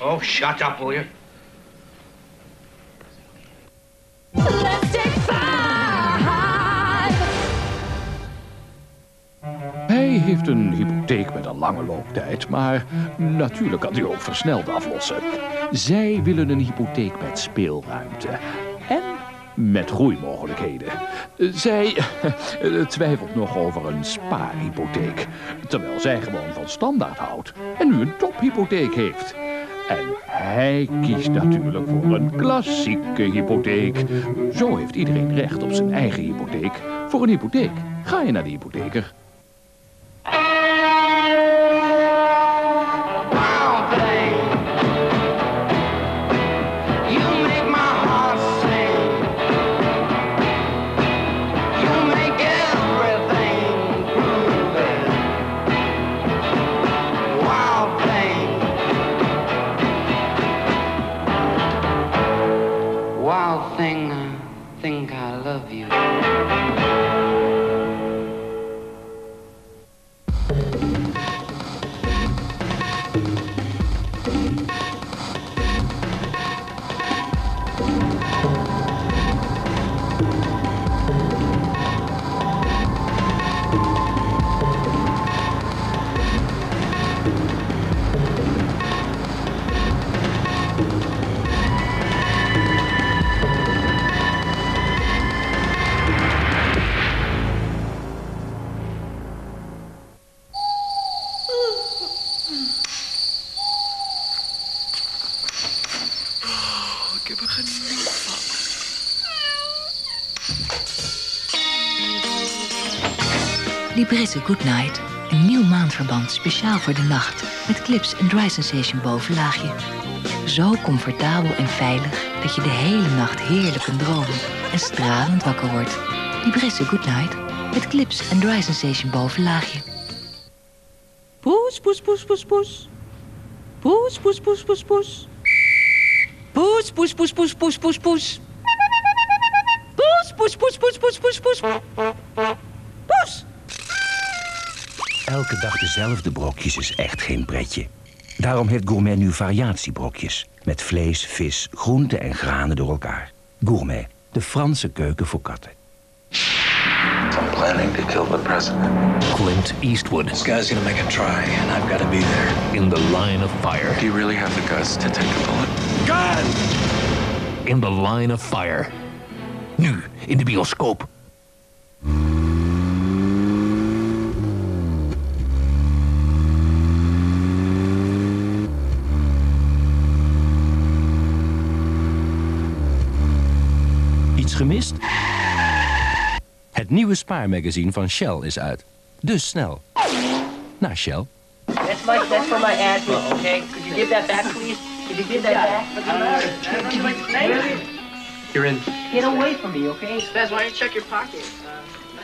Oh, shut up, will you? Let's take 5! Hij heeft een hypotheek met een lange looptijd, maar natuurlijk kan hij ook versneld aflossen. Zij willen een hypotheek met speelruimte en met groeimogelijkheden. Zij twijfelt nog over een spaarhypotheek, terwijl zij gewoon van standaard houdt en nu een tophypotheek heeft. En hij kiest natuurlijk voor een klassieke hypotheek. Zo heeft iedereen recht op zijn eigen hypotheek. Voor een hypotheek ga je naar de hypotheker. Wild thing, I think I love you. Ik heb er genoeg van. Libresse Goodnight. Een nieuw maandverband speciaal voor de nacht. Met clips en dry sensation bovenlaagje. Zo comfortabel en veilig dat je de hele nacht heerlijk kunt dromen. En stralend wakker wordt. Libresse Goodnight. Met clips en dry sensation bovenlaagje. Poes, poes, poes, poes, poes. Poes, poes, poes, poes, poes. Poes, poes, poes, poes, poes, poes, poes. Poes, poes, poes, poes, poes, poes, poes. Poes! Elke dag dezelfde brokjes is echt geen pretje. Daarom heeft Gourmet nu variatiebrokjes. Met vlees, vis, groenten en granen door elkaar. Gourmet, de Franse keuken voor katten. I'm planning to kill the president. Clint Eastwood. This guy's gonna make a try, and I've got to be there. In the Line of Fire. Do you really have the guts to take a bullet? Gun! In the Line of Fire. Nu in de bioscoop. Iets gemist? Het nieuwe spaarmagazine van Shell is uit. Dus snel. Naar Shell. That's for my asthma, okay? Could you give that back, please? Could you give that back? You're in. Get away from me, okay? Spaz, why don't you check your pocket?